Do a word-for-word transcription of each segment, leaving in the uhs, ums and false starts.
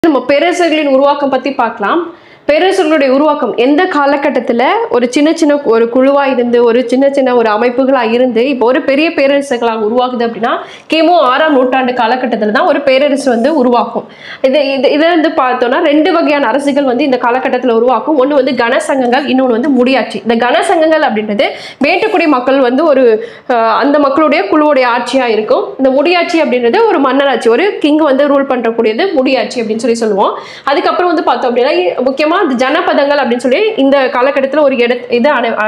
நம்ம பேரரசர்களின் உருவாக்கம் பத்தி பார்க்கலாம். பேரரசர்களுடைய உருவாக்கம் எந்த காலகட்டத்தில் ஒரு சின்ன சின்ன ஒரு குழுவாக இருந்து ஒரு சின்ன சின்ன ஒரு அமைப்புகளாக இருந்து இப்போ ஒரு பெரிய பேரரசுகளாக உருவாகுது அப்படின்னா கிமு ஆறாம் நூற்றாண்டு காலகட்டத்தில் தான் ஒரு பேரரசு வந்து உருவாக்கும். இது இது இதை வந்து பார்த்தோம்னா ரெண்டு வகையான அரசுகள் வந்து இந்த காலகட்டத்தில் உருவாக்கும். ஒன்று வந்து கனசங்கங்கள், இன்னொன்று வந்து முடியாட்சி. இந்த கனசங்கங்கள் அப்படின்றது மேட்டுக்குடி மக்கள் வந்து ஒரு அந்த மக்களுடைய குழுவுடைய ஆட்சியாக இருக்கும். இந்த முடியாட்சி அப்படின்றது ஒரு மன்னராட்சி, ஒரு கிங் வந்து ரூல் பண்ணுறக்கூடியது முடியாட்சி அப்படின்னு சொல்லி சொல்லுவோம். அதுக்கப்புறம் வந்து பார்த்தோம் அப்படின்னா முக்கியமாக ஜனபதங்கள் அப்படின்னு சொல்லி இந்த காலகட்டத்தில் ஒரு இட இது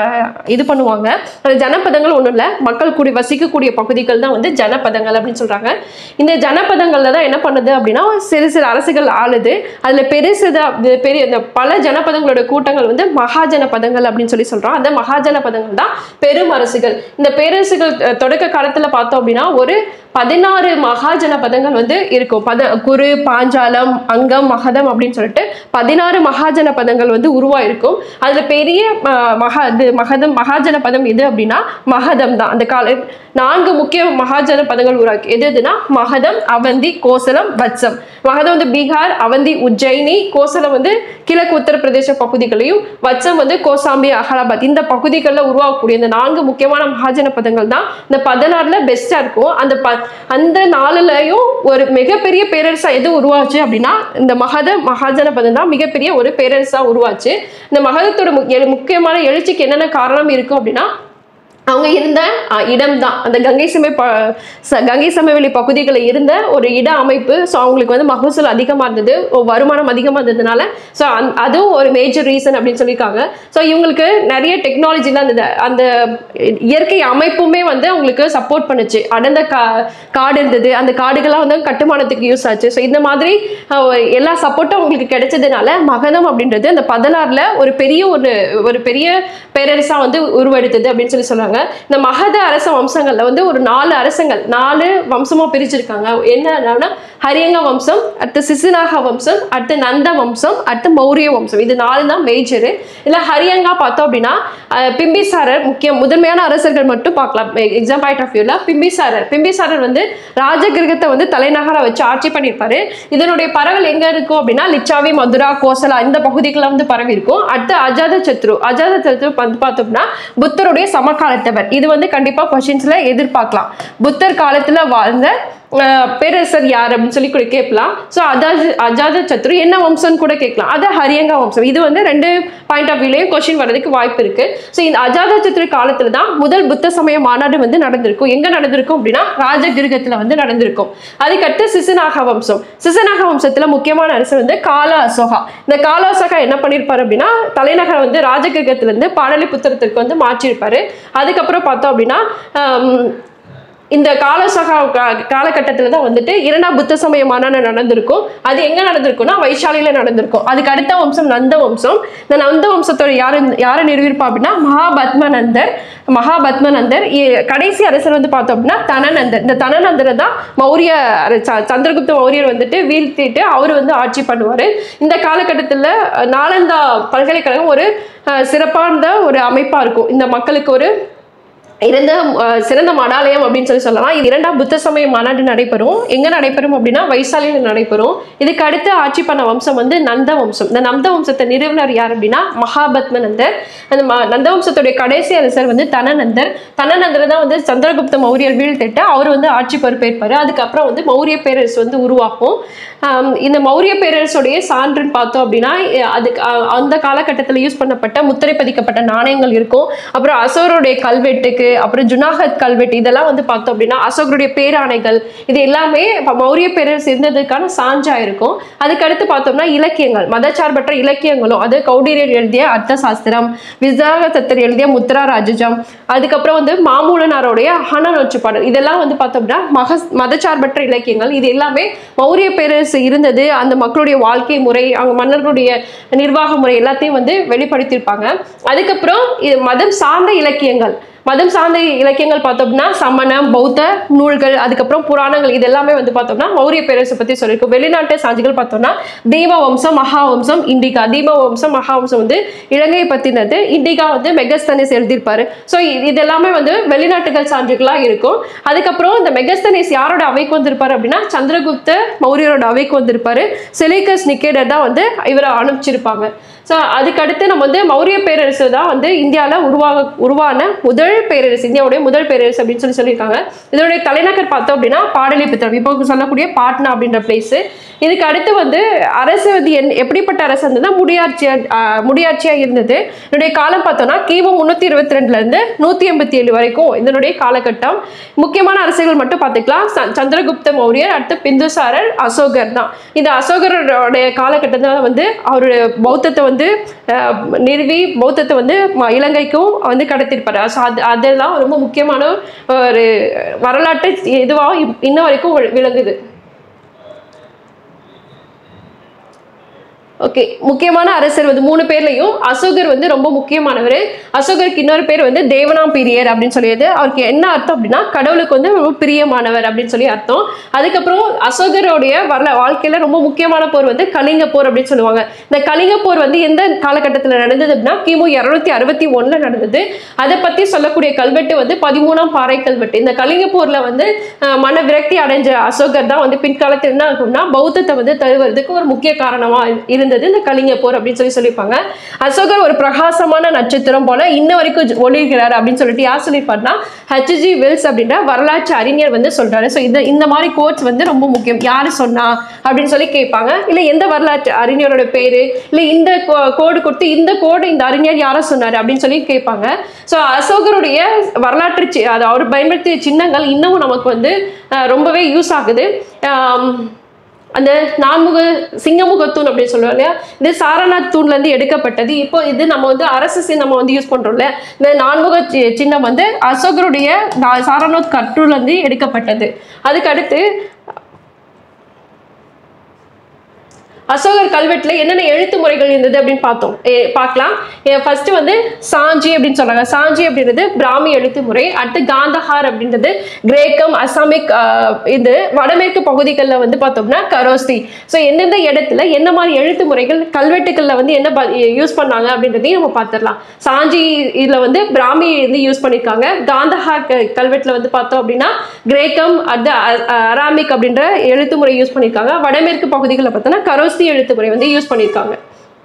இது பண்ணுவாங்க. அந்த ஜனபதங்கள் ஒன்றும் இல்லை, மக்கள் கூடி வசிக்கக்கூடிய பகுதிகள் தான் வந்து ஜனபதங்கள் அப்படின்னு சொல்றாங்க. இந்த ஜனபதங்கள்ல தான் என்ன பண்ணுது அப்படின்னா சிறு சிறு அரசுகள் ஆளுது. அதுல பெருசுதா பெரிய இந்த பல ஜனபதங்களோட கூட்டங்கள் வந்து மகாஜன பதங்கள் அப்படின்னு சொல்லி சொல்றோம். அந்த மகாஜன பதங்கள் தான் பெரும் அரசுகள். இந்த பேரரசுகள் தொடக்க காலத்துல பார்த்தோம் அப்படின்னா ஒரு பதினாறு மகாஜன பதங்கள் வந்து இருக்கும். பத குரு, பாஞ்சாலம், அங்கம், மகதம் அப்படின்னு சொல்லிட்டு பதினாறு மகாஜன பதங்கள் வந்து உருவாயிருக்கும். அதுல பெரிய மகா இது மகதம் மகாஜன பதம் எது அப்படின்னா மகதம் தான். அந்த கால நான்கு முக்கிய மகாஜன பதங்கள் உருவாக்கி எது எதுனா மகதம், அவந்தி, கோசலம், வத்சம். மகதம் வந்து பீகார், அவந்தி உஜ்ஜயினி, கோசலம் வந்து கிழக்கு உத்தரப்பிரதேச பகுதிகளையும், வத்சம் வந்து கோசாம்பி, அகலாபாத் இந்த பகுதிகளில் உருவாக்கக்கூடிய இந்த நான்கு முக்கியமான மகாஜன பதங்கள் தான் இந்த பதினாறுல பெஸ்டா இருக்கும். அந்த ப அந்த நாலுலயும் ஒரு மிகப்பெரிய பேரரசா எது உருவாச்சு அப்படின்னா இந்த மகத மகாஜன பதம் தான் மிகப்பெரிய ஒரு பேரரசா உருவாச்சு. இந்த மகதத்தோட முக்கியமான எழுச்சிக்கு என்னென்ன காரணம் இருக்கும் அப்படின்னா அவங்க இருந்த இடம் தான் அந்த கங்கை சமை கங்கை சமவெளி பகுதிகளில் இருந்த ஒரு இட அமைப்பு. ஸோ அவங்களுக்கு வந்து மகசூல் அதிகமாக இருந்தது, வருமானம் அதிகமாக இருந்ததுனால ஸோ அந் அதுவும் ஒரு மேஜர் ரீசன் அப்படின்னு சொல்லியிருக்காங்க. ஸோ இவங்களுக்கு நிறைய டெக்னாலஜிலாம் இருந்தது, அந்த இயற்கை அமைப்புமே வந்து அவங்களுக்கு சப்போர்ட் பண்ணுச்சு. அடர்ந்த கா காடு இருந்தது, அந்த காடுகள்லாம் வந்து கட்டுமானத்துக்கு யூஸ் ஆச்சு. ஸோ இந்த மாதிரி எல்லா சப்போர்ட்டும் அவங்களுக்கு கிடைச்சதுனால மகதம் அப்படின்றது அந்த பதினாறுல ஒரு பெரிய ஒரு ஒரு பெரிய பேரரசா வந்து உருவெடுத்தது அப்படின்னு சொல்லி சொல்றாங்க. இந்த மகத அரச வம்சங்கள்ல வந்து ஒரு நாலு அரசங்கள் நாலு வம்சமா பிரிச்சிருக்காங்க. என்னன்னா ஹரியங்க வம்சம், அடுத்து சிசுநாக வம்சம், அடுத்து நந்த வம்சம், அடுத்து மௌரிய வம்சம். இது நாலு தான் மேஜரு. இல்ல ஹரியங்கா பார்த்தோம் அப்படின்னா பிம்பிசாரர் முக்கிய முதன்மையான அரசர்கள் மட்டும் பார்க்கலாம். எக்ஸாம் பாயிண்ட் ஆஃப் வியூல பிம்பிசாரர் பிம்பிசாரர் வந்து ராஜகிரகத்தை வந்து தலைநகரா வச்சு ஆட்சி பண்ணியிருப்பாரு. இதனுடைய பரவல் எங்க இருக்கும் அப்படின்னா லிச்சாவி, மதுரா, கோசலா இந்த பகுதிகளை வந்து பரவி இருக்கும். அடுத்து அஜாத சத்ரு அஜாத சத்ரு வந்து பார்த்தோம்னா புத்தருடைய சமகாலத்தவர். இது வந்து கண்டிப்பா கொஸ்டின்ஸ்ல எதிர்பார்க்கலாம். புத்தர் காலத்துல வாழ்ந்த பேரரசர் யார் அப்படின்னு சொல்லி கூட கேட்கலாம். ஸோ அஜாத அஜாத சத்ரு என்ன வம்சம்னு கூட கேட்கலாம். அது ஹரியங்கா வம்சம். இது வந்து ரெண்டு பாயிண்ட் ஆஃப் வியூலையும் கொஸ்டின் வர்றதுக்கு வாய்ப்பு இருக்கு. ஸோ இந்த அஜாத சத்ரு காலத்துல தான் முதல் புத்த சமய மாநாடு வந்து நடந்திருக்கும். எங்க நடந்திருக்கும் அப்படின்னா ராஜகிருகத்துல வந்து நடந்திருக்கும். அதுக்கடுத்து சிசுநாக வம்சம். சிசுநாக வம்சத்துல முக்கியமான அரசர் வந்து கால அசோகா. இந்த கால அசோகா என்ன பண்ணிருப்பாரு அப்படின்னா தலைநகர் வந்து ராஜகிருகத்துல இருந்து பாடலிபுத்திரத்திற்கு வந்து மாற்றிருப்பாரு. அதுக்கப்புறம் பார்த்தோம் அப்படின்னா இந்த காலசகா காலகட்டத்தில் தான் வந்துட்டு இரண்டாம் புத்த சமய மாநாடு நடந்திருக்கும். அது எங்க நடந்திருக்கும்னா வைசாலியில நடந்திருக்கும். அதுக்கு அடுத்த வம்சம் நந்த வம்சம். இந்த நந்த வம்சத்தோட யாரு யாரை நிறுவிருப்பா அப்படின்னா மகாபத்மநந்தர். மகாபத்மநந்தர் கடைசி அரசர் வந்து பார்த்தோம் அப்படின்னா தனநந்தர். இந்த தனநந்தரை தான் மௌரிய சந்திரகுப்த மௌரியர் வந்துட்டு வீழ்த்திட்டு அவர் வந்து ஆட்சி பண்ணுவாரு. இந்த காலகட்டத்தில் நாலந்தா பல்கலைக்கழகம் ஒரு சிறப்பான ஒரு அமைப்பா இருக்கும். இந்த மக்களுக்கு ஒரு இருந்த சிறந்த மடாலயம் அப்படின்னு சொல்லி சொல்லலாம். இது இரண்டாம் புத்த சமய மாநாடு நடைபெறும். எங்க நடைபெறும் அப்படின்னா வைசாலியில் நடைபெறும். இதுக்கு அடுத்து ஆட்சி பண்ண வம்சம் வந்து நந்த வம்சம். இந்த நந்த வம்சத்தை நிறுவனர் யார் அப்படின்னா மகாபத்மநந்தர். அந்த நந்த வம்சத்துடைய கடைசி அரசர் வந்து தனநந்தர். தனநந்தர் தான் வந்து சந்திரகுப்த மௌரியர் வீழ்த்திட்டு அவர் வந்து ஆட்சி பொறுப்பேற்பாரு. அதுக்கப்புறம் வந்து மௌரிய பேரரசு வந்து உருவாக்கும். இந்த மௌரிய பேரரசுடைய சான்றுன்னு பார்த்தோம் அப்படின்னா அதுக்கு அந்த காலகட்டத்தில் யூஸ் பண்ணப்பட்ட முத்திரை பதிக்கப்பட்ட நாணயங்கள் இருக்கும். அப்புறம் அசோருடைய கல்வெட்டுக்கு, அப்புறம் ஜுனாகத் கல்வெட்டு இதெல்லாம் வந்து பார்த்தோம் அப்படின்னா அசோகருடைய பேராணைகள் இது எல்லாமே மௌரிய பேரரசு இருந்ததுக்கான சான்றா இருக்கும். அதுக்கடுத்து பார்த்தோம்னா இலக்கியங்கள், மதச்சார்பற்ற இலக்கியங்களும், அது கௌடிரியர் எழுதிய அர்த்த சாஸ்திரம், விசாகதத்தர் எழுதிய முத்ரா ராஜஜம், அதுக்கப்புறம் வந்து மாமூலனாருடைய அகநோச்சு பாடல் இதெல்லாம் வந்து பார்த்தோம்னா மக மதச்சார்பற்ற இலக்கியங்கள். இது எல்லாமே மௌரிய பேரரசு இருந்தது, அந்த மக்களுடைய வாழ்க்கை முறை, அவங்க மன்னர்களுடைய நிர்வாக முறை எல்லாத்தையும் வந்து வெளிப்படுத்தியிருப்பாங்க. அதுக்கப்புறம் இது மதம் சார்ந்த இலக்கியங்கள், மதம் சார்ந்த இலக்கியங்கள் பார்த்தோம் அப்படின்னா சமணம், பௌத்த நூல்கள், அதுக்கப்புறம் புராணங்கள், இது எல்லாமே வந்து பார்த்தோம்னா மௌரிய பேரரசை பத்தி சொல்லியிருக்கும். வெளிநாட்டு சான்றுகள் பார்த்தோம்னா தீப வம்சம், மகாவம்சம், இண்டிகா. தீப வம்சம், மகாவம்சம் வந்து இலங்கையை பத்தினது. இண்டிகா வந்து மெகஸ்தனிஸ் எழுதியிருப்பாரு. ஸோ இது எல்லாமே வந்து வெளிநாட்டுகள் சான்றுகளா இருக்கும். அதுக்கப்புறம் இந்த மெகஸ்தனிஸ் யாரோட அவைக்கு வந்திருப்பாரு அப்படின்னா சந்திரகுப்த மௌரியரோட அவைக்கு வந்திருப்பாரு. செலிகஸ் நிக்கேடர் தான் வந்து இவரை அனுப்பிச்சிருப்பாங்க. ஸோ அதுக்கடுத்து நம்ம வந்து மௌரிய பேரரசு தான் வந்து இந்தியாவில் உருவாக உருவான முதல் பேரரசு, இந்தியாவுடைய முதல் பேரரசு அப்படின்னு சொல்லி சொல்லியிருக்காங்க. இதனுடைய தலைநகர் பார்த்தோம் அப்படின்னா பாடலிபுத்திரம், இப்போ சொல்லக்கூடிய பாட்னா அப்படின்ற பிளேஸ். இதுக்கு அடுத்து வந்து அரசு வந்து என் எப்படிப்பட்ட அரசு இருந்ததுன்னா முடியாட்சியா முடியாட்சியா இருந்தது. இதனுடைய காலம் பார்த்தோம்னா கிமு முன்னூத்தி இருபத்தி ரெண்டுல இருந்து நூத்தி எண்பத்தி ஏழு வரைக்கும் இதனுடைய காலகட்டம். முக்கியமான அரசுகள் மட்டும் பார்த்துக்கலாம். சந்திரகுப்த மௌரியர், அடுத்து பிந்துசாரர், அசோகர் தான். இந்த அசோகருடைய காலகட்டத்தில் வந்து அவருடைய பௌத்தத்தை வந்து நிறுவி பௌத்தத்தை வந்து இலங்கைக்கும் வந்து கடத்திருப்பாரு. அதெல்லாம் ரொம்ப முக்கியமான ஒரு வரலாற்று இதுவாக இன்ன வரைக்கும் விளங்குது. ஓகே, முக்கியமான அரசர் வந்து மூணு பேர்லையும் அசோகர் வந்து ரொம்ப முக்கியமானவர். அசோகருக்கு இன்னொரு பேர் வந்து தேவனாம்பிரியர் அப்படின்னு சொல்லியது. அவருக்கு என்ன அர்த்தம் அப்படின்னா கடவுளுக்கு வந்து ரொம்ப பிரியமானவர் அப்படின்னு சொல்லி அர்த்தம். அதுக்கப்புறம் அசோகருடைய வரல வாழ்க்கையில ரொம்ப முக்கியமான போர் வந்து கலிங்க போர் அப்படின்னு சொல்லுவாங்க. இந்த கலிங்க போர் வந்து எந்த காலகட்டத்தில் நடந்தது அப்படின்னா கிமு இருநூத்தி அறுபத்தி ஒண்ணுல நடந்தது. அதை பத்தி சொல்லக்கூடிய கல்வெட்டு வந்து பதிமூணாம் பாறை கல்வெட்டு. இந்த கலிங்க போர்ல வந்து மன விரக்தி அடைஞ்ச அசோகர் தான் வந்து பின்காலத்தில் என்ன ஆகும்னா பௌத்தத்தை வந்து தழுவுறதுக்கு ஒரு முக்கிய காரணமா இருந்தது இந்த கலிங்க போர் அப்படின்னு சொல்லி சொல்லியிருப்பாங்க. அசோகர் ஒரு பிரகாசமான நட்சத்திரம் போல இன்ன வரைக்கும் ஒளிர்கிறார் அப்படின்னு சொல்லிட்டு யார் சொல்லியிருப்பாருன்னா ஹெச்ஜி வெல்ஸ் அப்படின்ற வரலாற்று அறிஞர் வந்து சொல்றாரு. ஸோ இந்த இந்த மாதிரி கோட்ஸ் வந்து ரொம்ப முக்கியம். யாரு சொன்னா அப்படின்னு சொல்லி கேட்பாங்க. இல்லை எந்த வரலாற்று அறிஞரோட பேரு, இல்லை இந்த கோடு கொடுத்து இந்த கோடு இந்த அறிஞர் யாரை சொன்னாரு அப்படின்னு சொல்லி கேட்பாங்க. ஸோ அசோகருடைய வரலாற்று அது அவர் பயன்படுத்திய சின்னங்கள் இன்னமும் நமக்கு வந்து ரொம்பவே யூஸ் ஆகுது. அந்த நான்முக சிங்கமுக தூண் அப்படின்னு சொல்லுவோம் இல்லையா, இது சாரநாத் தூண்ல இருந்து எடுக்கப்பட்டது. இப்போ இது நம்ம வந்து அரசு சின்னம் வந்து யூஸ் பண்றோம்ல, இந்த நான்முக சின்னம் வந்து அசோகருடைய சாரநாத் கட்டூர்ல இருந்து எடுக்கப்பட்டது. அதுக்கு அடுத்து அசோகர் கல்வெட்டுல என்னென்ன எழுத்து முறைகள் இருந்தது அப்படின்னு பார்த்தோம் பார்க்கலாம். ஃபர்ஸ்ட் வந்து சாஞ்சி அப்படின்னு சொல்றாங்க. சாஞ்சி அப்படின்றது பிராமி எழுத்து முறை. அடுத்து காந்தஹார் அப்படின்றது கிரேக்கம், அசாமிக். இது வடமேற்கு பகுதிகளில் வந்து பார்த்தோம்னா கரோஸ்தி. ஸோ எந்தெந்த இடத்துல என்ன மாதிரி எழுத்து முறைகள் கல்வெட்டுகளில் வந்து என்ன யூஸ் பண்ணாங்க அப்படின்றதையும் நம்ம பார்த்துடலாம். சாஞ்சி இதுல வந்து பிராமி வந்து யூஸ் பண்ணியிருக்காங்க. காந்தஹார் கல்வெட்டுல வந்து பார்த்தோம் அப்படின்னா கிரேக்கம், அடுத்து அராமிக் அப்படின்ற எழுத்து முறை யூஸ் பண்ணியிருக்காங்க. வடமேற்கு பகுதிகளில் பார்த்தோம்னா கரோஸ்தி எழுத்து முறை வந்து யூஸ் பண்ணியிருக்காங்க.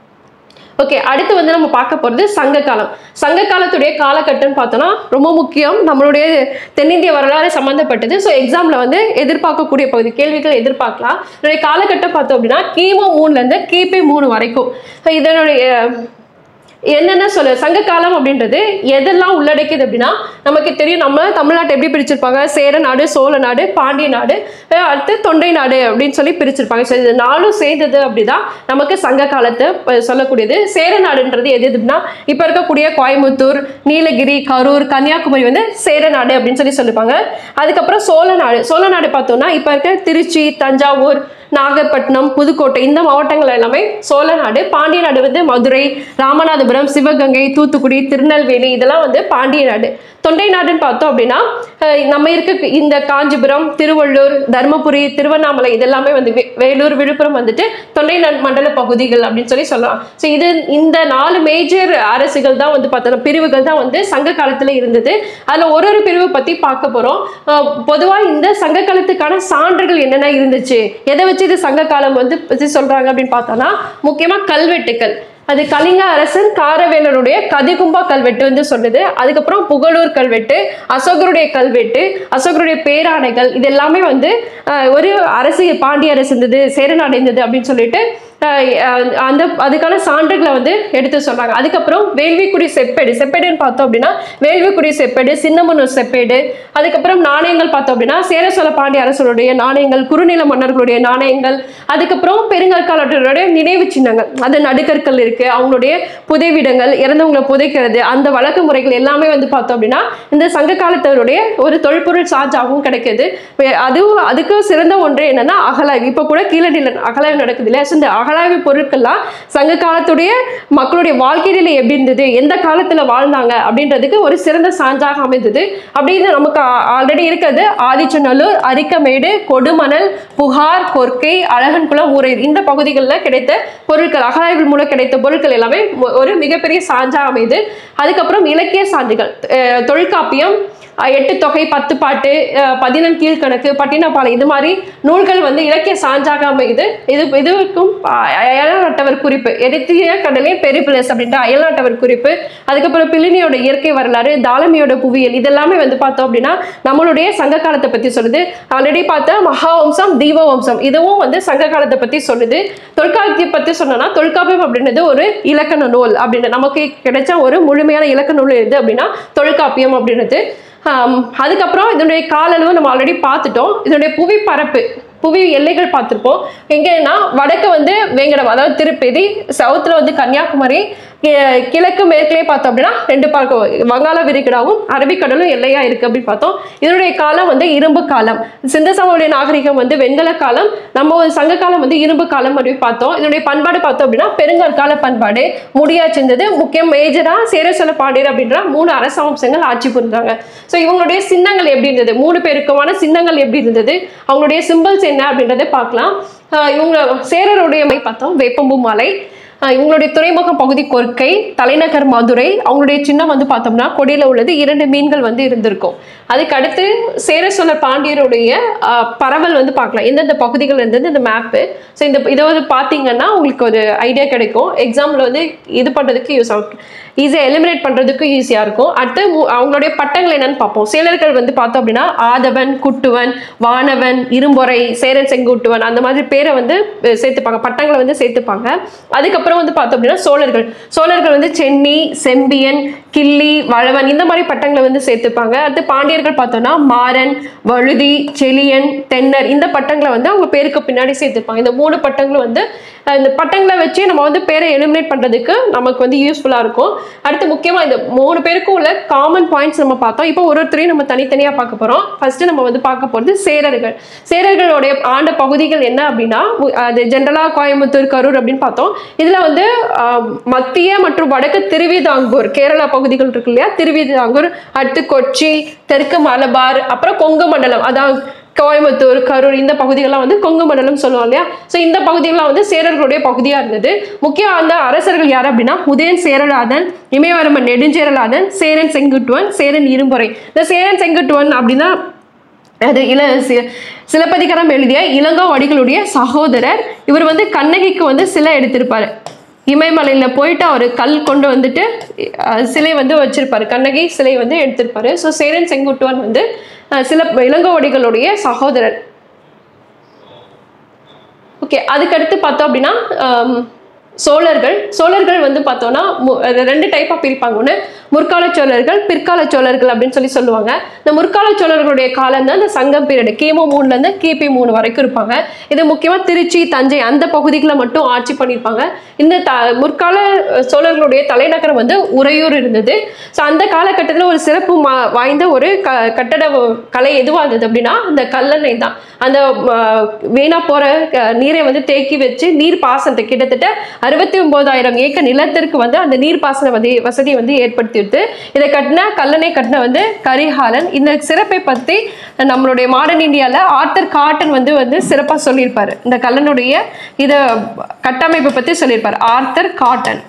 ஓகே, அடுத்து வந்து நம்ம பார்க்க போகிறது சங்க காலம். சங்க காலத்துடைய காலகட்டம் பார்த்தோன்னா ரொம்ப முக்கியம், நம்மளுடைய தென்னிந்திய வரலாறு சம்மந்தப்பட்டது. ஸோ எக்ஸாமில் வந்து எதிர்பார்க்கக்கூடிய பகுதி கேள்விகள் எதிர்பார்க்கலாம். இதனுடைய காலகட்டம் பார்த்தோம் அப்படின்னா கிமு மூணுலேருந்து கிபி மூணு வரைக்கும். இதனுடைய என்னென்ன சொல்ல சங்க காலம் அப்படின்றது எதெல்லாம் உள்ளடக்கியது அப்படின்னா நமக்கு தெரியும். நம்ம தமிழ்நாட்டை எப்படி பிரிச்சிருப்பாங்க, சேர நாடு, சோழ நாடு, பாண்டிய நாடு, அடுத்து தொண்டை நாடு அப்படின்னு சொல்லி பிரிச்சிருப்பாங்க. ஸோ இது நாலும் சேர்ந்தது அப்படிதான் நமக்கு சங்க காலத்தை சொல்லக்கூடியது. சேர நாடுன்றது எது எதுனா இப்போ இருக்கக்கூடிய கோயம்புத்தூர், நீலகிரி, கரூர், கன்னியாகுமரி வந்து சேர நாடு அப்படின்னு சொல்லி சொல்லிப்பாங்க. அதுக்கப்புறம் சோழ நாடு. சோழ நாடு பார்த்தோம்னா இப்போ இருக்க திருச்சி, தஞ்சாவூர், நாகப்பட்டினம், புதுக்கோட்டை இந்த மாவட்டங்கள் எல்லாமே சோழ நாடு. பாண்டிய நாடு வந்து மதுரை, ராமநாதபுரம், சிவகங்கை, தூத்துக்குடி, திருநெல்வேலி இதெல்லாம் வந்து பாண்டிய நாடு. தொண்டை நாடுன்னு பார்த்தோம் அப்படின்னா நம்ம இருக்க இந்த காஞ்சிபுரம், திருவள்ளூர், தர்மபுரி, திருவண்ணாமலை இதெல்லாமே வந்து வேலூர், விழுப்புரம் வந்துட்டு தொண்டை மண்டல பகுதிகள் அப்படின்னு சொல்லி சொல்லலாம். ஸோ இது இந்த நாலு மேஜர் அரசுகள் தான் வந்து பார்த்தோம்னா பிரிவுகள் தான் வந்து சங்க காலத்தில் இருந்தது. அதில் ஒரு ஒரு பிரிவு பற்றி பார்க்க போகிறோம். பொதுவாக இந்த சங்க காலத்துக்கான சான்றுகள் என்னென்ன இருந்துச்சு, எதை வச்சு இது சங்க காலம் வந்து பற்றி சொல்கிறாங்க அப்படின்னு பார்த்தோம்னா முக்கியமாக கல்வெட்டுக்கள். அது கலிங்க அரசன் காரவேலருடைய கதிகும்பா கல்வெட்டு வந்து சொல்லுது. அதுக்கப்புறம் புகழூர் கல்வெட்டு, அசோகருடைய கல்வெட்டு, அசோகருடைய பேராணைகள், இது எல்லாமே வந்து ஒரு அரசு பாண்டிய அரசு இருந்தது, சேரநாடு இருந்தது அப்படின்னு சொல்லிட்டு அந்த அதுக்கான சான்றுகளை வந்து எடுத்து சொல்றாங்க. அதுக்கப்புறம் வேள்விக்குடி செப்பேடு. செப்பேடுன்னு பார்த்தோம் அப்படின்னா வேள்விக்குடி செப்பேடு, சின்னமனூர் செப்பேடு. அதுக்கப்புறம் நாணயங்கள் பார்த்தோம் அப்படின்னா சேர சோழ பாண்டிய அரசருடைய நாணயங்கள், குறுநில மன்னர்களுடைய நாணயங்கள். அதுக்கப்புறம் பெருங்கற்காலர்களுடைய நினைவு சின்னங்கள், அது நடுக்கற்கள் இருக்கு, அவங்களுடைய புதைவிடங்கள், இறந்தவங்களை புதைக்கிறது, அந்த வழக்கு முறைகள் எல்லாமே வந்து பார்த்தோம் அப்படின்னா இந்த சங்க காலத்தவருடைய ஒரு தொல்பொருள் சார்ஜாகவும் கிடைக்குது. அதுவும் அதுக்கு சிறந்த ஒன்று என்னன்னா அகலாய்வு. இப்போ கூட கீழடியில் அகலாய்வு நடக்குது இல்லையா, இந்த அகழாய்வு பொருட்கள்லாம் சங்க காலத்துடைய மக்களுடைய வாழ்க்கை நிலை எப்படி இருந்தது, எந்த காலத்துல வாழ்ந்தாங்க அப்படின்றதுக்கு ஒரு சிறந்த சான்றாக அமைந்தது. அப்படின்னு நமக்கு ஆல்ரெடி இருக்கிறது ஆதிச்சநல்லூர், அரிக்கமேடு, கொடுமணல், புகார், கொர்க்கை, அழகன்குளம், ஊரையூர் இந்த பகுதிகளில் கிடைத்த பொருட்கள், அகழாய்வு மூலம் கிடைத்த பொருட்கள் எல்லாமே ஒரு மிகப்பெரிய சான்றாக அமைது. அதுக்கப்புறம் இலக்கிய சான்றுகள், தொல்காப்பியம், எட்டு தொகை, பத்து பாட்டு, பதினெண் கீழ்கணக்கு, பட்டினப்பாலை இது மாதிரி நூல்கள் வந்து இலக்கிய சான்றாக அமைது. இது இதுக்கும் அயல்நாட்டவர் குறிப்பு, எரித்திய கடலின் பெரிபிளஸ் அப்படின்ற அயல்நாட்டவர் குறிப்பு, அதுக்கப்புறம் பிளினியோட இயற்கை வரலாறு, தாலமியோட புவியியல் இதெல்லாமே வந்து பார்த்தோம் அப்படின்னா நம்மளுடைய சங்க காலத்தை பற்றி சொல்லுது. ஆல்ரெடி பார்த்த மகாவம்சம், தீபவம்சம் இதுவும் வந்து சங்க காலத்தை பற்றி சொல்லுது. தொல்காப்பியத்தை பற்றி சொன்னோம்னா தொல்காப்பியம் அப்படின்றது ஒரு இலக்கண நூல் அப்படின்னு நமக்கு கிடைச்ச ஒரு முழுமையான இலக்கண நூல் எது அப்படின்னா தொல்காப்பியம் அப்படின்றது. அதுக்கப்புறம் இதனுடைய கால அளவு நம்ம ஆல்ரெடி பார்த்துட்டோம். இதனுடைய புவி பரப்பு, புவி எல்லைகள் பார்த்துருப்போம். எங்கன்னா வடக்கு வந்து வேங்கடம் அதாவது திருப்பதி, சவுத்தில் வந்து கன்னியாகுமரி, கிழக்கு மேற்கிலே பார்த்தோம் அப்படின்னா ரெண்டு பார்க்க வங்காள விரிகுடாவும் அரபிக்கடலும் எல்லையா இருக்கு அப்படின்னு பார்த்தோம். இதனுடைய காலம் வந்து இரும்பு காலம். சிந்த சமவெளி நாகரிகம் வந்து வெண்கல காலம், நம்ம சங்க காலம் வந்து இரும்பு காலம் அப்படின்னு பார்த்தோம். இதனுடைய பண்பாடு பார்த்தோம் அப்படின்னா பெருங்கற்கால பண்பாடு முடியா செஞ்சது. முக்கியம் மேஜரா சேர சோழ பாண்டியர் அப்படின்ற மூணு அரச வம்சங்கள் ஆட்சி புரிந்தாங்க. ஸோ இவங்களுடைய சின்னங்கள் எப்படி இருந்தது, மூணு பேருக்குமான சின்னங்கள் எப்படி இருந்தது, அவங்களுடைய சிம்பிள்ஸ் என்ன அப்படின்றத பார்க்கலாம். இவங்க சேரருடைய பார்த்தோம் வேப்பம்பூ மலை, இவங்களுடைய துறைமுகம் பகுதி கொர்க்கை, தலைநகர் மதுரை. அவங்களுடைய சின்னம் வந்து பார்த்தோம்னா கொடியில் உள்ளது இரண்டு மீன்கள் வந்து இருந்திருக்கும். அதுக்கு அடுத்து சேர சோழ பாண்டியருடைய பரவல் வந்து பார்க்கலாம், எந்தெந்த பகுதிகள் இருந்தது இந்த மேப்பு. ஸோ இந்த இதை வந்து பார்த்தீங்கன்னா உங்களுக்கு ஒரு ஐடியா கிடைக்கும். எக்ஸாம்பிள் வந்து இது பண்ணுறதுக்கு யூஸ் ஆகும், ஈஸியாக எலிமினேட் பண்ணுறதுக்கு ஈஸியாக இருக்கும். அடுத்து அவங்களுடைய பட்டங்கள் என்னன்னு பார்ப்போம். சேரர்கள் வந்து பார்த்தோம் அப்படின்னா ஆதவன், குட்டுவன், வானவன், இரும்பொறை, சேரன் செங்குட்டுவன் அந்த மாதிரி பேரை வந்து சேர்த்துப்பாங்க, பட்டங்களை வந்து சேர்த்துப்பாங்க. அதுக்கப்புறம் வந்து பார்த்தோம் அப்படின்னா சோழர்கள் சோழர்கள் வந்து சென்னி, செம்பியன், கிள்ளி, வளவன் இந்த மாதிரி பட்டங்களை வந்து சேர்த்துப்பாங்க. அடுத்து பாண்டியர்கள் பார்த்தோம்னா மாறன், வழுதி, செலியன், தென்னர் இந்த பட்டங்களை வந்து அவங்க பேருக்கு பின்னாடி சேர்த்துப்பாங்க. இந்த மூணு பட்டங்களும் வந்து இந்த பட்டங்களை வச்சு நம்ம வந்து பேரை எலிமினேட் பண்ணுறதுக்கு நமக்கு வந்து யூஸ்ஃபுல்லாக இருக்கும். அடுத்து முக்கியமாக இந்த மூணு பேருக்கும் உள்ள காமன் பாயிண்ட்ஸ் நம்ம பார்த்தோம். இப்போ ஒரு ஒருத்தரையும் நம்ம தனித்தனியாக பார்க்க போகிறோம். ஃபர்ஸ்ட் நம்ம வந்து பார்க்க போகிறது சேரர்கள். சேரர்களுடைய ஆண்ட பகுதிகள் என்ன அப்படின்னா அது ஜென்ரலாக கோயம்புத்தூர், கரூர் அப்படின்னு பார்த்தோம். இதில் வந்து மத்திய மற்றும் வடக்கு திருவிதாங்கூர் கேரளா பகுதிகள் இருக்கு இல்லையா, திருவிதாங்கூர், அடுத்து கொச்சி, தெற்கு மலபார், அப்புறம் கொங்கு மண்டலம் அதான் கோயம்புத்தூர், கரூர் இந்த பகுதிகள்லாம் வந்து கொங்கு மண்டலம் சொல்லுவோம் இல்லையா. ஸோ இந்த பகுதிகள்லாம் வந்து சேரர்களுடைய பகுதியாக இருந்தது. முக்கியம் அந்த அரசர்கள் யார் அப்படின்னா உதயன் சேரலாதன், இமயவரமன் நெடுஞ்சேரலாதன், சேரன் செங்குட்டுவன், சேரன் இரும்பொறை. இந்த சேரன் செங்குட்டுவன் அப்படின்னா அது இள சிலப்பதிகாரம் எழுதிய இளங்கோவடிகளுடைய சகோதரர். இவர் வந்து கண்ணகிக்கு வந்து சிலை எடுத்திருப்பாரு. இமயமலையில் போயிட்டு அவர் கல் கொண்டு வந்துட்டு சிலை வந்து வச்சிருப்பாரு, கண்ணகி சிலை வந்து எடுத்திருப்பாரு. ஸோ சேரன் செங்குட்டுவன் வந்து சில இளங்கோவடிகளுடைய சகோதரர். ஓகே, அதுக்கடுத்து பார்த்தோம் அப்படின்னா சோழர்கள். சோழர்கள் வந்து பார்த்தோம்னா ரெண்டு டைப்பாக பிரிப்பாங்க. ஒன்று முற்கால சோழர்கள், பிற்கால சோழர்கள் அப்படின்னு சொல்லி சொல்லுவாங்க. இந்த முற்கால சோழர்களுடைய காலம் தான் இந்த சங்கம் பீரியடு, கிமு மூணுலேருந்து கிபி மூணு வரைக்கும் இருப்பாங்க. இது முக்கியமாக திருச்சி, தஞ்சை அந்த பகுதிகளை மட்டும் ஆட்சி பண்ணியிருப்பாங்க. இந்த த முற்கால சோழர்களுடைய தலைநகரம் வந்து உறையூர் இருந்தது. ஸோ அந்த காலகட்டத்தில் ஒரு சிறப்பு வாய்ந்த ஒரு க கட்டட கலை எதுவாக இருந்தது அப்படின்னா இந்த கல்லணை தான். அந்த வீணாக போகிற நீரை வந்து தேக்கி வச்சு நீர் பாசனத்தை கிட்டத்தட்ட அறுபத்தி ஒன்பதாயிரம் ஏக்கர் நிலத்திற்கு வந்து அந்த நீர்ப்பாசன வசதி வசதியை வந்து ஏற்படுத்திட்டு இதை கட்டின கல்லணை கட்டின வந்து கரிகாலன். இந்த சிறப்பை பற்றி நம்மளுடைய மாடர்ன் இந்தியாவில் ஆர்த்தர் காட்டன் வந்து வந்து சிறப்பாக சொல்லியிருப்பார். இந்த கல்லனுடைய இதை கட்டமைப்பை பற்றி சொல்லியிருப்பார் ஆர்த்தர் காட்டன்.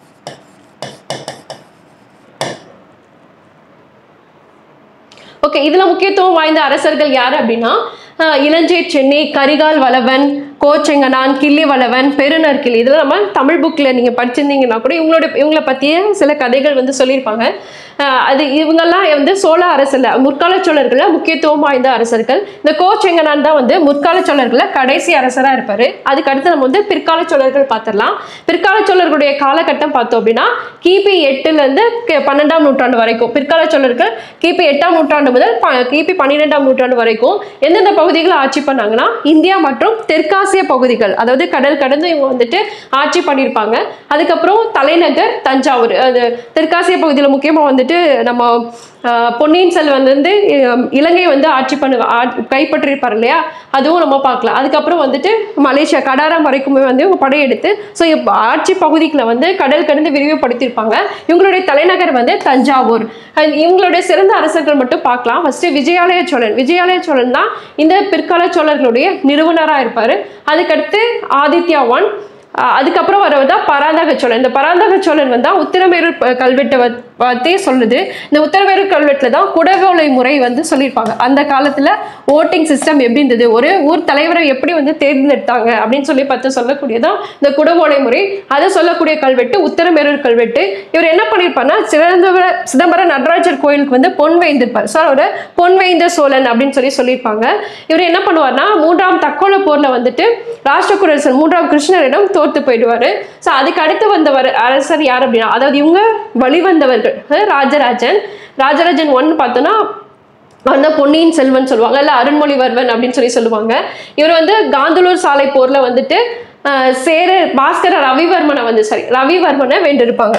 ஓகே, இதுல முக்கியத்துவம் வாய்ந்த அரசர்கள் யார் அப்படின்னா இளஞ்சே சென்னி, கரிகால் வளவன், கோச்செங்கனான், கிள்ளி வளவன், பெருநர் கிள்ளி. இதெல்லாம் நம்ம தமிழ் புக்கில் நீங்கள் படிச்சிருந்தீங்கன்னா கூட இவங்களோட இவங்களை பற்றிய சில கதைகள் வந்து சொல்லியிருப்பாங்க. அது இவங்கெல்லாம் வந்து சோழ அரசில் முற்கால சோழர்களில் முக்கியத்துவம் வாய்ந்த அரசர்கள். இந்த கோச்செங்கனான் தான் வந்து முற்கால சோழர்களில் கடைசி அரசராக இருப்பார். அதுக்கு அடுத்து நம்ம வந்து பிற்கால சோழர்கள் பார்த்துடலாம். பிற்கால சோழர்களுடைய காலகட்டம் பார்த்தோம் அப்படின்னா கிபி எட்டுலேருந்து பன்னெண்டாம் நூற்றாண்டு வரைக்கும். பிற்கால சோழர்கள் கிபி எட்டாம் நூற்றாண்டு முதல் கிபி பன்னிரெண்டாம் நூற்றாண்டு வரைக்கும் எந்தெந்த பகுதிகளை ஆட்சி பண்ணாங்கன்னா இந்தியா மற்றும் தெற்காசிய பகுதிகள், அதாவது கடல் கடந்து இவங்க வந்துட்டு ஆட்சி பண்ணியிருப்பாங்க. அதுக்கப்புறம் தலைநகர் தஞ்சாவூர், அது தெற்காசிய பகுதியில் முக்கியமாக வந்துட்டு நம்ம பொன்னியின் செல்வன் வந்து இலங்கை வந்து ஆட்சி பண்ணு கைப்பற்றிருப்பார் இல்லையா, அதுவும் நம்ம பார்க்கலாம். அதுக்கப்புறம் வந்துட்டு மலேசியா கடாரம் வரைக்குமே வந்து இவங்க படையெடுத்து ஸோ ஆட்சி பகுதிகளை வந்து கடல் கடந்து விரிவுபடுத்தியிருப்பாங்க. இவங்களுடைய தலைநகர் வந்து தஞ்சாவூர். இவங்களுடைய சிறந்த அரசர்கள் மட்டும் பார்க்கலாம். ஃபர்ஸ்ட் விஜயாலய சோழன். விஜயாலய சோழன் தான் இந்த பிற்கால சோழர்களுடைய நிறுவனராக இருப்பார். அதுக்கடுத்து ஆதித்யா ஒன். அதுக்கப்புறம் வரதான் பராந்தக சோழன். இந்த பராந்தக சோழன் வந்து உத்திரமேரூர் கல்வெட்டை பற்றி சொல்லுது. இந்த உத்திரமேரூர் கல்வெட்டில் தான் குடவோலை முறை வந்து சொல்லியிருப்பாங்க. அந்த காலத்தில் ஓட்டிங் சிஸ்டம் எப்படி இருந்தது, ஒரு ஊர் தலைவரை எப்படி வந்து தேர்ந்தெடுத்தாங்க அப்படின்னு சொல்லி பார்த்து சொல்லக்கூடியதான் இந்த குடவோலை முறை. அதை சொல்லக்கூடிய கல்வெட்டு உத்திரமேரூர் கல்வெட்டு. இவர் என்ன பண்ணியிருப்பாருன்னா சிறந்த சிதம்பரம் நடராஜர் கோயிலுக்கு வந்து பொன் வைந்திருப்பார். ஸோ அவர் பொன் வைந்த சோழன் அப்படின்னு சொல்லி சொல்லியிருப்பாங்க. இவர் என்ன பண்ணுவார்னா மூன்றாம் தக்கோல போர்ல வந்துட்டு ராஷ்டிரகுரசன் மூன்றாம் கிருஷ்ணரிடம் தோத்து போயிடுவாரு. ஸோ அதுக்கு அடுத்து வந்தவர் அரசர் யார் அப்படின்னா, அதாவது இவங்க வழிவந்தவர்கள் ராஜராஜன். ராஜராஜன் ஒன்னு பார்த்தோன்னா அந்த பொன்னியின் செல்வன் சொல்லுவாங்க, இல்லை அருண்மொழிவர்மன் அப்படின்னு சொல்லி சொல்லுவாங்க. இவர் வந்து காந்தலூர் சாலை போர்ல வந்துட்டு சேர பாஸ்கர ரவிவர்மனை வந்து சரி ரவிவர்மனை வென்றிருப்பாங்க.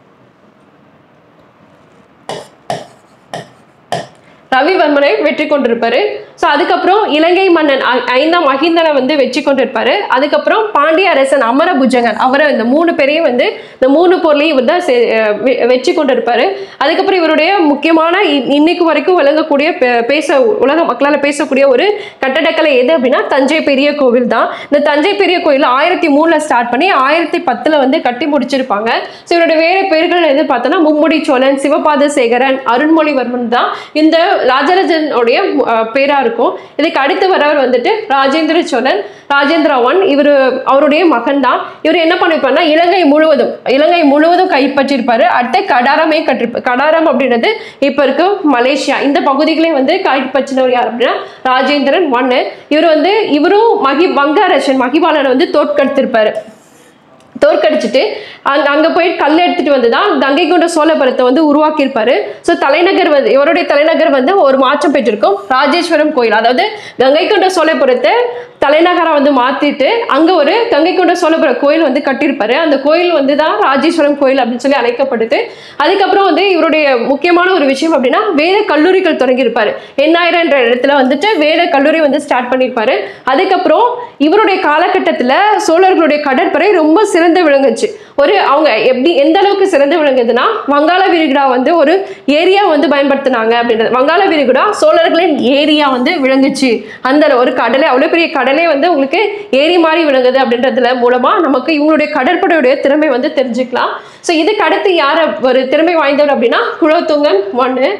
ரவிவர்மனை வெற்றி கொண்டிருப்பாரு. ஸோ அதுக்கப்புறம் இலங்கை மன்னன் ஐந்தாம் மகிந்தனை வந்து வெற்றி கொண்டிருப்பாரு. அதுக்கப்புறம் பாண்டிய அரசன் அமரபுஜங்கன் அவரை இந்த மூணு பேரையும் வந்து இந்த மூணு பொருளையும் இவர் தான் வெற்றி கொண்டிருப்பாரு. அதுக்கப்புறம் இவருடைய முக்கியமான இன்னைக்கு வரைக்கும் விளங்கக்கூடிய பேச உலக மக்களால் பேசக்கூடிய ஒரு கட்டடக்கலை எது அப்படின்னா தஞ்சை பெரிய கோவில் தான். இந்த தஞ்சை பெரிய கோயில் ஆயிரத்தி மூணுல ஸ்டார்ட் பண்ணி ஆயிரத்தி பத்துல வந்து கட்டி முடிச்சிருப்பாங்க. ஸோ இவருடைய வேறு பேர்கள் எது பார்த்தோன்னா மும்முடி சோழன், சிவபாத சேகரன், அருண்மொழிவர்மன் தான் இந்த ராஜராஜனுடைய பேரா இருக்கும். இதுக்கு அடுத்து வரவர் வந்துட்டு ராஜேந்திர சோழன், ராஜேந்திர ஒன். இவர் அவருடைய மகன் தான். இவர் என்ன பண்ணிருப்பாருன்னா இலங்கை முழுவதும் இலங்கை முழுவதும் கைப்பற்றிருப்பாரு. அடுத்து கடாரமே கட்டிருப்பார். கடாரம் அப்படின்றது இப்ப இருக்கு மலேசியா. இந்த பகுதிகளையும் வந்து கைப்பற்றினவர் யார் அப்படின்னா ராஜேந்திரன் ஒன்னு. இவர் வந்து இவரும் மகி வங்க அரசன் மகிபாலனை வந்து தோற்கடித்திருப்பாரு. தோற்கடிச்சிட்டு அங்க அங்க போயிட்டு கல் எடுத்துட்டு வந்து தான் கங்கை கொண்ட சோழபுரத்தை வந்து உருவாக்கியிருப்பாரு. ஸோ தலைநகர் வந்து இவருடைய தலைநகர் வந்து ஒரு மாற்றம் பெற்றிருக்கும். ராஜேஸ்வரம் கோயில், அதாவது கங்கை கொண்ட சோழபுரத்தை தலைநகரை வந்து மாத்திட்டு அங்க ஒரு கங்கை கொண்ட சோழபுர கோயில் வந்து கட்டியிருப்பாரு. அந்த கோயில் வந்து தான் ராஜேஸ்வரம் கோயில் அப்படின்னு சொல்லி அழைக்கப்படுது. அதுக்கப்புறம் வந்து இவருடைய முக்கியமான ஒரு விஷயம் அப்படின்னா வேத கல்லூரிகள் தொடங்கியிருப்பாரு. எண்ணாயிரம் என்ற இடத்துல வந்துட்டு வேத கல்லூரி வந்து ஸ்டார்ட் பண்ணியிருப்பாரு. அதுக்கப்புறம் இவருடைய காலகட்டத்தில் சோழர்களுடைய கடற்படை ரொம்ப சிறந்த விளங்குச்சு. ஒரு அவங்க எப்படி எந்த அளவுக்கு சிறந்து விளங்குதுன்னா வங்காள விரிகுடா வந்து ஒரு ஏரியா வந்து பயன்படுத்தினாங்க அப்படின்றது. வங்காள விரிகுடா சோழர்களின் ஏரியா வந்து விளங்குச்சு. அந்த ஒரு கடலை அவ்வளவு பெரிய கடலே வந்து உங்களுக்கு ஏரி மாதிரி விளங்குது அப்படின்றதுல மூலமா நமக்கு இவங்களுடைய கடற்படையுடைய திறமை வந்து தெரிஞ்சுக்கலாம். ஸோ இதுக்கு அடுத்து யார் ஒரு திறமை வாய்ந்தவர் அப்படின்னா குலோத்துங்கன் ஒன்னு.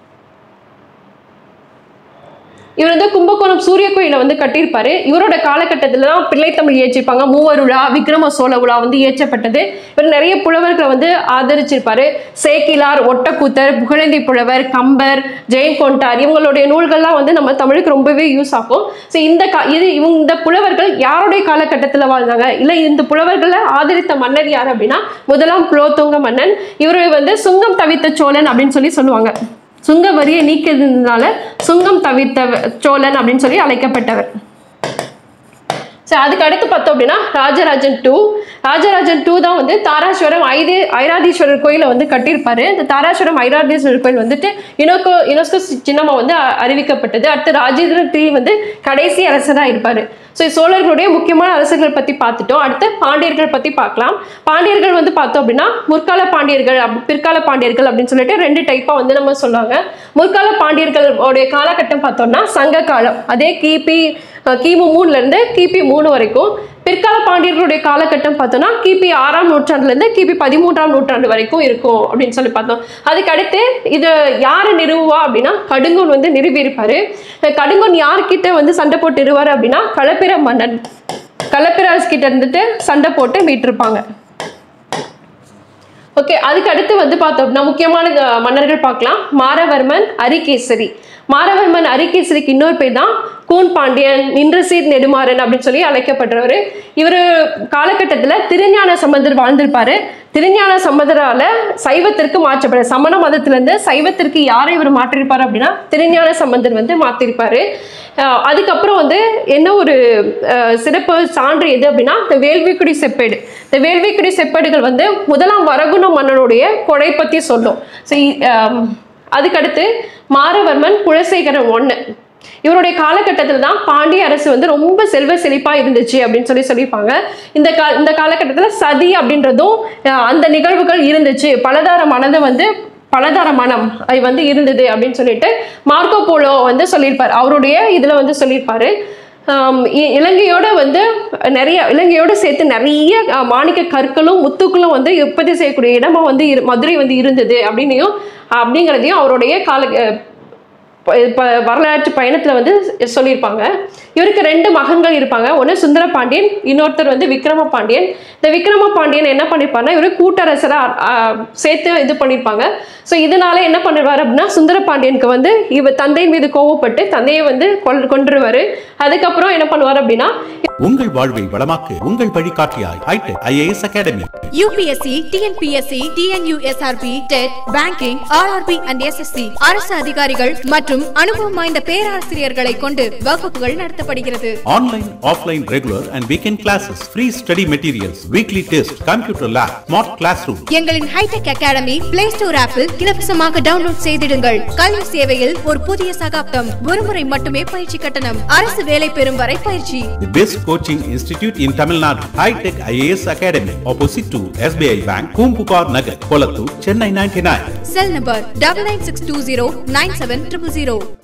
இவர் வந்து கும்பகோணம் சூரிய கோயிலை வந்து கட்டியிருப்பாரு. இவரோட காலகட்டத்தில் தான் பிள்ளைத்தமிழ் இயற்றிருப்பாங்க. மூவர் உலா, விக்ரம சோழ உலா வந்து இயற்றப்பட்டது. இவர் நிறைய புலவர்களை வந்து ஆதரிச்சிருப்பாரு. சேக்கிலார், ஒட்டக்கூத்தர், புகழேந்தி புலவர், கம்பர், ஜெயங்கொண்டார் இவங்களுடைய நூல்கள்லாம் வந்து நம்ம தமிழுக்கு ரொம்பவே யூஸ் ஆகும். ஸோ இந்த கா இது இவங்க இந்த புலவர்கள் யாருடைய காலகட்டத்தில் வாழ்ந்தாங்க, இல்லை இந்த புலவர்களை ஆதரித்த மன்னர் யார் அப்படின்னா முதலாம் குலோத்துங்க மன்னன். இவர் வந்து சுங்கம் தவித்த சோழன் அப்படின்னு சொல்லி சொல்லுவாங்க. சுங்க வரியை நீக்கிறதுனால சுங்கம் தவிர்த்த சோழன் அப்படின்னு சொல்லி அழைக்கப்பட்டவர். சரி, அதுக்கு அடுத்து பார்த்தோம் அப்படின்னா ராஜராஜன் டூ. ராஜராஜன் டூ தான் வந்து தாராசுரம் ஐது ஐராதீஸ்வரர் கோயிலை வந்து கட்டியிருப்பாரு. இந்த தாராசுரம் ஐராதீஸ்வரர் கோயில் வந்துட்டு யுனெஸ்கோ யுனெஸ்கோ சின்னமா வந்து அறிவிக்கப்பட்டது. அடுத்து ராஜேந்திரன் த்ரீ வந்து கடைசி அரசராக இருப்பாரு. ஸோ சோழர்களுடைய முக்கியமான அரசர்கள் பற்றி பார்த்துட்டோம். அடுத்து பாண்டியர்கள் பற்றி பார்க்கலாம். பாண்டியர்கள் வந்து பார்த்தோம் அப்படின்னா முற்கால பாண்டியர்கள் அப்படி பிற்கால பாண்டியர்கள் அப்படின்னு சொல்லிட்டு ரெண்டு டைப்பாக வந்து நம்ம சொல்லுவாங்க. முற்கால பாண்டியர்களுடைய காலகட்டம் பார்த்தோம்னா சங்க காலம், அதே கிபி கிமு மூணுல இருந்து கிபி மூணு வரைக்கும். பிற்கால பாண்டியர்களுடைய காலகட்டம் பார்த்தோம்னா கிபி ஆறாம் நூற்றாண்டுல இருந்து கிபி பதிமூன்றாம் நூற்றாண்டு வரைக்கும் இருக்கும் அப்படின்னு சொல்லி பார்த்தோம். அதுக்கு அடுத்து இது யாரு நிறுவுவா அப்படின்னா கடுங்கோன் வந்து நிறுவி இருப்பாரு. கடுங்கோன் யார்கிட்ட வந்து சண்டை போட்டு இருவாரு அப்படின்னா களப்பிர மன்னன் களப்பிராஸ் கிட்ட இருந்துட்டு சண்டை போட்டு மீட்டிருப்பாங்க. ஓகே, அதுக்கு அடுத்து வந்து பார்த்தோம்னா முக்கியமான மன்னர்கள் பார்க்கலாம். மாரவர்மன், அரிகேசரி. மாரவர்மன் அரிகேசரிக்கு இன்னொரு பேர் தான் கூன் பாண்டியன், நின்றசீர் நெடுமாறன் அப்படின்னு சொல்லி அழைக்கப்படுறவர். இவர் காலகட்டத்தில் திருஞான சம்பந்தர் வாழ்ந்திருப்பாரு. திருஞான சம்பந்தரால சைவத்திற்கு மாற்றப்பட சமண மதத்திலிருந்து சைவத்திற்கு யாரை இவர் மாற்றிருப்பாரு அப்படின்னா திருஞான சம்பந்தர் வந்து மாற்றிருப்பாரு. அதுக்கப்புறம் வந்து என்ன ஒரு சிறப்பு சான்று எது அப்படின்னா இந்த வேள்விக்குடி செப்பேடு. இந்த வேள்விக்குடி செப்பேடுகள் வந்து முதலாம் வரகுண மன்னனுடைய கொடை பற்றி சொல்லும். ஸோ அதுக்கடுத்து மாரவர்மன் குலசேகரன் ஒன்று, இவருடைய காலகட்டத்தில் தான் பாண்டிய அரசு வந்து ரொம்ப செல்வ செழிப்பா இருந்துச்சு அப்படின்னு சொல்லி சொல்லியிருப்பாங்க. இந்த கா இந்த காலகட்டத்தில் சதி அப்படின்றதும் அந்த நிகழ்வுகள் இருந்துச்சு, பலதாரமானது வந்து பலதார மனம் அது வந்து இருந்தது அப்படின்னு சொல்லிட்டு மார்க்கோ போலோ வந்து சொல்லியிருப்பார். அவருடைய இதுல வந்து சொல்லியிருப்பாரு. இலங்கையோட வந்து நிறைய இலங்கையோடு சேர்த்து நிறைய மாணிக்க கற்களும் முத்துக்களும் வந்து உற்பத்தி செய்யக்கூடிய இடமா வந்து மதுரை வந்து இருந்தது அப்படின்னையும் அப்படிங்கிறதையும் அவருடைய கால வரலாற்று பயணத்துல வந்து சொல்லியிருப்பாங்க. இவருக்கு ரெண்டு மகன்கள் இருப்பாங்க. ஒன்று சுந்தர பாண்டியன், இன்னொருத்தர் வந்து விக்ரம பாண்டியன். இந்த விக்ரம பாண்டியன் என்ன பண்ணிருப்பாருன்னா இவரு கூட்டரசரா சேர்த்து இது பண்ணியிருப்பாங்க. ஸோ இதனால என்ன பண்ணிடுவார் அப்படின்னா சுந்தர பாண்டியனுக்கு வந்து இவர் தந்தையின் மீது கோவப்பட்டு தந்தையை வந்து கொன்றுவாரு. அதுக்கப்புறம் என்ன பண்ணுவார் அப்படின்னா உங்கள் வாழ்வை வளமாக்கு உங்கள் வழிகாட்டியாய் hitech IAS academy. UPSC, TNPSC, TNUSRB, TET, banking, RRB and SSC அரசு அதிகாரிகள் மற்றும் அனுபவம் வாய்ந்த பேராசிரியர்களை கொண்டு வகுப்புகள் நடத்தப்படுகிறது. Online, offline, regular and weekend classes, free study materials, weekly test, computer lab, smart class room. எங்களின் ஹைடெக் அகாடமி பிளே ஸ்டோர் ஆப்பில் இலவசமாக டவுன்லோட் செய்திடுங்கள். கல்வி சேவையில் ஒரு புதிய சகாப்தம். ஒருமுறை மட்டுமே பயிற்சி கட்டணம். அரசு வேலை பெறும் வரை பயிற்சி. The best coaching institute in Tamil Nadu. Hitech I A S Academy, opposite to S B I Bank, Kumpupar Nagar, Kolattur, Chennai ninety-nine. Cell number double nine six two zero nine seven zero zero zero.